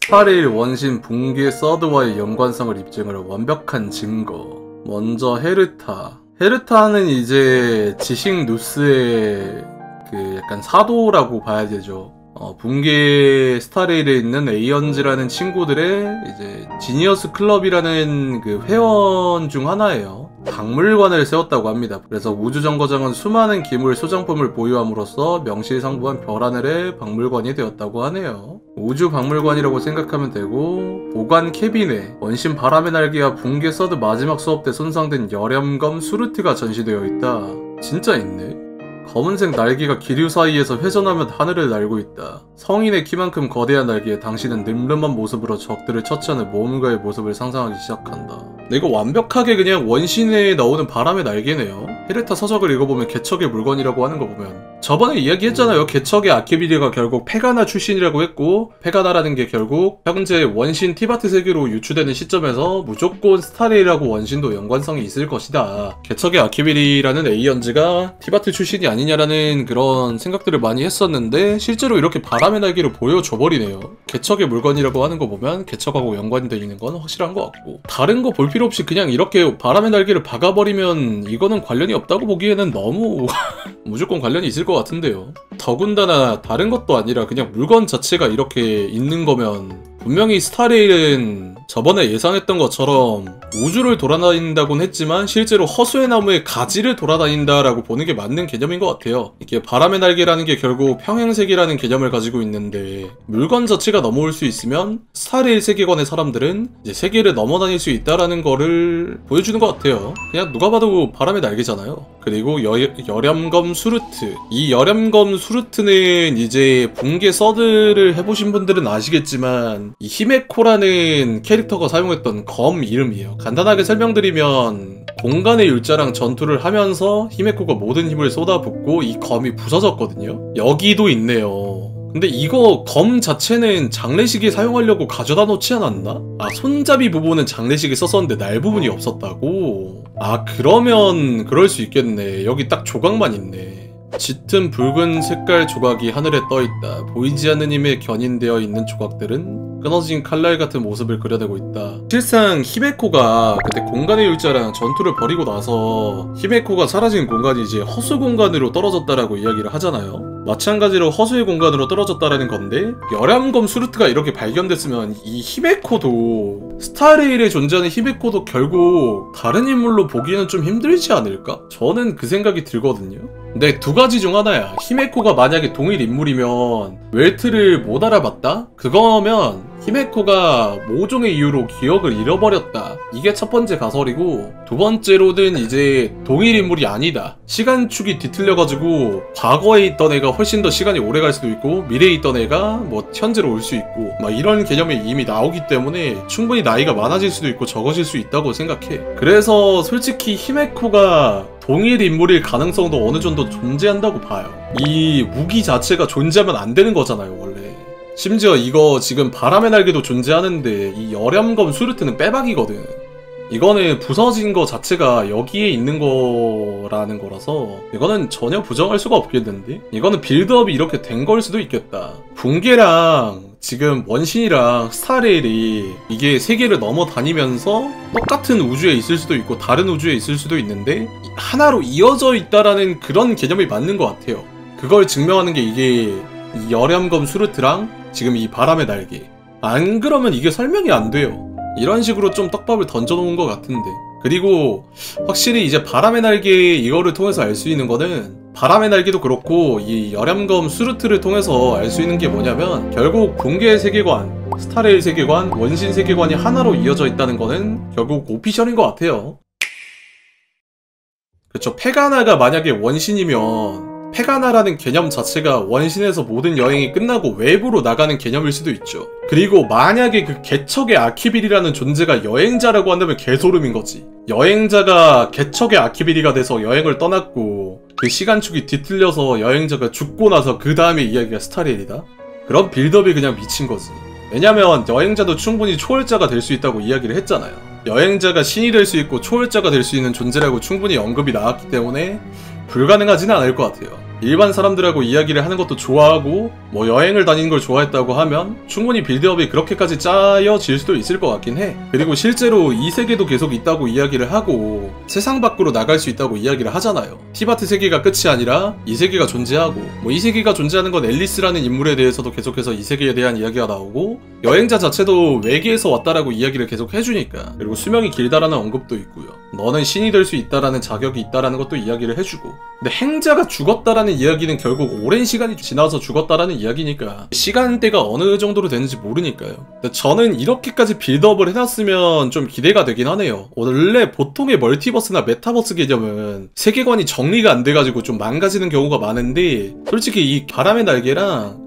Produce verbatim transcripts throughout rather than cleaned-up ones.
스타레일 원신 붕괴 서드와의 연관성을 입증을 완벽한 증거. 먼저 헤르타. 헤르타는 이제 지식 누스의 그 약간 사도라고 봐야 되죠. 어, 붕괴 스타레일에 있는 에이언즈라는 친구들의 이제 지니어스 클럽이라는 그 회원 중 하나예요. 박물관을 세웠다고 합니다. 그래서 우주정거장은 수많은 기물 소장품을 보유함으로써 명실상부한 별하늘의 박물관이 되었다고 하네요. 우주박물관이라고 생각하면 되고, 보관 캐비넷, 원신 바람의 날개와 붕괴 서드 마지막 수업 때 손상된 열염검 수르트가 전시되어 있다. 진짜 있네. 검은색 날개가 기류 사이에서 회전하며 하늘을 날고 있다. 성인의 키만큼 거대한 날개에 당신은 늠름한 모습으로 적들을 처치하는 모험가의 모습을 상상하기 시작한다. 근데 이거 완벽하게 그냥 원신에 나오는 바람의 날개네요. 헤르타 서적을 읽어보면 개척의 물건이라고 하는 거 보면, 저번에 이야기했잖아요. 개척의 아케비리가 결국 페가나 출신이라고 했고, 페가나라는 게 결국 현재 원신 티바트 세계로 유추되는 시점에서 무조건 스타레일하고 원신도 연관성이 있을 것이다. 개척의 아케비리라는 에이언즈가 티바트 출신이 아니냐라는 그런 생각들을 많이 했었는데, 실제로 이렇게 바람의 날개를 보여줘버리네요. 개척의 물건이라고 하는 거 보면 개척하고 연관되어 있는 건 확실한 것 같고, 다른 거 볼 필요 없이 그냥 이렇게 바람의 날개를 박아버리면 이거는 관련이 없다고 보기에는 너무 무조건 관련이 있을 것 같은데요. 더군다나 다른 것도 아니라 그냥 물건 자체가 이렇게 있는 거면 분명히 스타레일은 저번에 예상했던 것처럼 우주를 돌아다닌다곤 했지만 실제로 허수의 나무의 가지를 돌아다닌다라고 보는 게 맞는 개념인 것 같아요. 이게 바람의 날개라는 게 결국 평행세계라는 개념을 가지고 있는데, 물건 자체가 넘어올 수 있으면 스타레일 세계관의 사람들은 이제 세계를 넘어다닐 수 있다라는 거를 보여주는 것 같아요. 그냥 누가 봐도 바람의 날개잖아요. 그리고 여, 열염검 수르트. 이 열염검 수르트는 이제 붕괴 서드를 해보신 분들은 아시겠지만 이 히메코라는 캐릭터가 사용했던 검 이름이에요. 간단하게 설명드리면, 공간의 율자랑 전투를 하면서 히메코가 모든 힘을 쏟아붓고 이 검이 부서졌거든요. 여기도 있네요. 근데 이거 검 자체는 장례식에 사용하려고 가져다 놓지 않았나? 아, 손잡이 부분은 장례식에 썼었는데 날 부분이 없었다고? 아, 그러면 그럴 수 있겠네. 여기 딱 조각만 있네. 짙은 붉은 색깔 조각이 하늘에 떠있다. 보이지 않는 힘에 견인되어 있는 조각들은 끊어진 칼날 같은 모습을 그려내고 있다. 실상 히메코가 그때 공간의 율자랑 전투를 벌이고 나서 히메코가 사라진 공간이 이제 허수 공간으로 떨어졌다라고 이야기를 하잖아요. 마찬가지로 허수의 공간으로 떨어졌다라는 건데, 열암검 수르트가 이렇게 발견됐으면 이 히메코도, 스타레일에 존재하는 히메코도 결국 다른 인물로 보기에는 좀 힘들지 않을까? 저는 그 생각이 들거든요. 근데 두 가지 중 하나야. 히메코가 만약에 동일 인물이면 웰트를 못 알아봤다? 그거면 히메코가 모종의 이유로 기억을 잃어버렸다. 이게 첫 번째 가설이고, 두 번째로는 이제 동일 인물이 아니다. 시간축이 뒤틀려가지고 과거에 있던 애가 훨씬 더 시간이 오래 갈 수도 있고, 미래에 있던 애가 뭐 현재로 올 수 있고, 막 이런 개념이 이미 나오기 때문에 충분히 나이가 많아질 수도 있고 적어질 수 있다고 생각해. 그래서 솔직히 히메코가 동일 인물일 가능성도 어느 정도 존재한다고 봐요. 이 무기 자체가 존재하면 안 되는 거잖아요, 원래. 심지어 이거 지금 바람의 날개도 존재하는데 이 열염검 수르트는 빼박이거든. 이거는 부서진 거 자체가 여기에 있는 거라는 거라서 이거는 전혀 부정할 수가 없겠는데? 이거는 빌드업이 이렇게 된 걸 수도 있겠다. 붕괴랑 지금 원신이랑 스타레일이 이게 세계를 넘어다니면서 똑같은 우주에 있을 수도 있고 다른 우주에 있을 수도 있는데 하나로 이어져 있다라는 그런 개념이 맞는 것 같아요. 그걸 증명하는 게 이게 이 열염검 수르트랑 지금 이 바람의 날개. 안 그러면 이게 설명이 안 돼요. 이런 식으로 좀 떡밥을 던져놓은 것 같은데. 그리고 확실히 이제 바람의 날개 이거를 통해서 알 수 있는 거는, 바람의 날개도 그렇고 이 열염검 수르트를 통해서 알 수 있는 게 뭐냐면, 결국 붕괴 세계관, 스타레일 세계관, 원신 세계관이 하나로 이어져 있다는 거는 결국 오피셜인 것 같아요. 그쵸, 페가나가 만약에 원신이면 페가나라는 개념 자체가 원신에서 모든 여행이 끝나고 외부로 나가는 개념일 수도 있죠. 그리고 만약에 그 개척의 아키빌이라는 존재가 여행자라고 한다면 개소름인 거지. 여행자가 개척의 아키빌이가 돼서 여행을 떠났고 그 시간축이 뒤틀려서 여행자가 죽고 나서 그 다음에 이야기가 스타레일이다? 그런 빌드업이 그냥 미친 거지. 왜냐면 여행자도 충분히 초월자가 될 수 있다고 이야기를 했잖아요. 여행자가 신이 될 수 있고 초월자가 될 수 있는 존재라고 충분히 언급이 나왔기 때문에 불가능하지는 않을 것 같아요. 일반 사람들하고 이야기를 하는 것도 좋아하고 뭐 여행을 다니는 걸 좋아했다고 하면 충분히 빌드업이 그렇게까지 짜여질 수도 있을 것 같긴 해. 그리고 실제로 이 세계도 계속 있다고 이야기를 하고 세상 밖으로 나갈 수 있다고 이야기를 하잖아요. 티바트 세계가 끝이 아니라 이 세계가 존재하고 뭐 이 세계가 존재하는 건 앨리스라는 인물에 대해서도 계속해서 이 세계에 대한 이야기가 나오고 여행자 자체도 외계에서 왔다라고 이야기를 계속 해주니까, 그리고 수명이 길다라는 언급도 있고요. 너는 신이 될 수 있다라는 자격이 있다라는 것도 이야기를 해주고, 근데 행자가 죽었다라는 이야기는 결국 오랜 시간이 지나서 죽었다라는 이야기니까 시간대가 어느 정도로 되는지 모르니까요. 근데 저는 이렇게까지 빌드업을 해놨으면 좀 기대가 되긴 하네요. 원래 보통의 멀티버스나 메타버스 개념은 세계관이 정리가 안 돼가지고 좀 망가지는 경우가 많은데, 솔직히 이 바람의 날개랑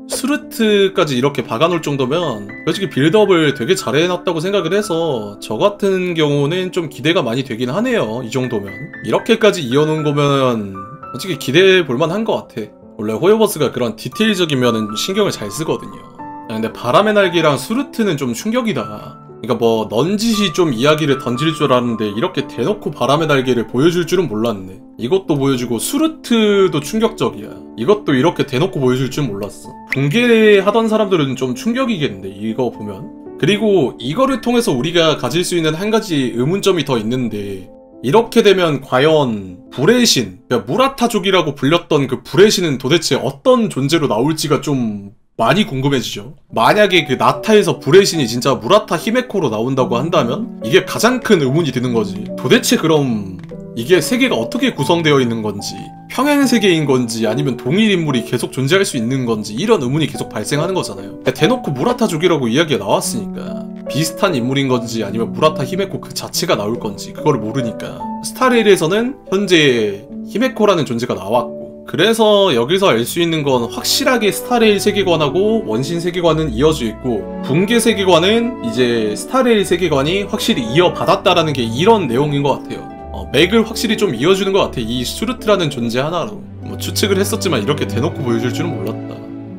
수르트까지 이렇게 박아놓을 정도면 솔직히 빌드업을 되게 잘 해놨다고 생각을 해서 저 같은 경우는 좀 기대가 많이 되긴 하네요. 이 정도면 이렇게까지 이어놓은 거면 솔직히 기대해 볼만한 것 같아. 원래 호요버스가 그런 디테일적인 면은 신경을 잘 쓰거든요. 근데 바람의 날개랑 수르트는 좀 충격이다. 그러니까 뭐 넌지시 좀 이야기를 던질 줄 알았는데 이렇게 대놓고 바람의 날개를 보여줄 줄은 몰랐네. 이것도 보여주고 수르트도 충격적이야. 이것도 이렇게 대놓고 보여줄 줄 몰랐어. 붕괴하던 사람들은 좀 충격이겠는데 이거 보면. 그리고 이거를 통해서 우리가 가질 수 있는 한 가지 의문점이 더 있는데, 이렇게 되면 과연 불의 신, 그러니까 무라타족이라고 불렸던 그 불의 신은 도대체 어떤 존재로 나올지가 좀 많이 궁금해지죠. 만약에 그 나타에서 불의 신이 진짜 무라타 히메코로 나온다고 한다면 이게 가장 큰 의문이 드는 거지. 도대체 그럼 이게 세계가 어떻게 구성되어 있는 건지, 평행 세계인 건지 아니면 동일 인물이 계속 존재할 수 있는 건지, 이런 의문이 계속 발생하는 거잖아요. 대놓고 무라타족이라고 이야기가 나왔으니까 비슷한 인물인 건지 아니면 무라타 히메코 그 자체가 나올 건지 그거를 모르니까. 스타레일에서는 현재 히메코라는 존재가 나왔고, 그래서 여기서 알 수 있는 건 확실하게 스타레일 세계관하고 원신 세계관은 이어져 있고, 붕괴 세계관은 이제 스타레일 세계관이 확실히 이어받았다라는 게 이런 내용인 것 같아요. 어, 맥을 확실히 좀 이어주는 것 같아. 이 수르트라는 존재 하나로. 뭐 추측을 했었지만 이렇게 대놓고 보여줄 줄은 몰랐다.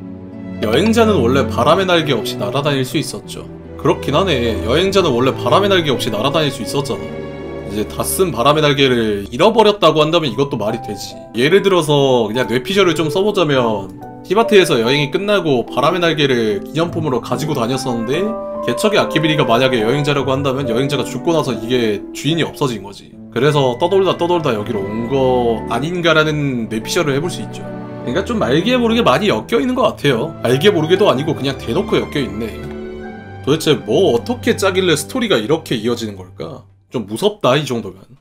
여행자는 원래 바람의 날개 없이 날아다닐 수 있었죠. 그렇긴 하네. 여행자는 원래 바람의 날개 없이 날아다닐 수 있었잖아. 이제 다 쓴 바람의 날개를 잃어버렸다고 한다면 이것도 말이 되지. 예를 들어서 그냥 뇌피셜을 좀 써보자면, 티바트에서 여행이 끝나고 바람의 날개를 기념품으로 가지고 다녔었는데 개척의 아키비리가 만약에 여행자라고 한다면 여행자가 죽고 나서 이게 주인이 없어진 거지. 그래서 떠돌다 떠돌다 여기로 온 거 아닌가라는 뇌피셜을 해볼 수 있죠. 그러니까 좀 알게 모르게 많이 엮여있는 것 같아요. 알게 모르게도 아니고 그냥 대놓고 엮여있네. 도대체 뭐 어떻게 짜길래 스토리가 이렇게 이어지는 걸까? 좀 무섭다 이 정도면.